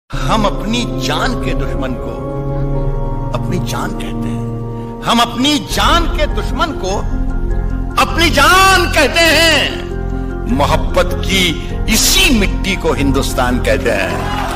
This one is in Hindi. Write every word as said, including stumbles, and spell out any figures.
हम अपनी जान के दुश्मन को अपनी जान कहते हैं। हम अपनी जान के दुश्मन को अपनी जान कहते हैं। मोहब्बत की इसी मिट्टी को हिंदुस्तान कहते हैं।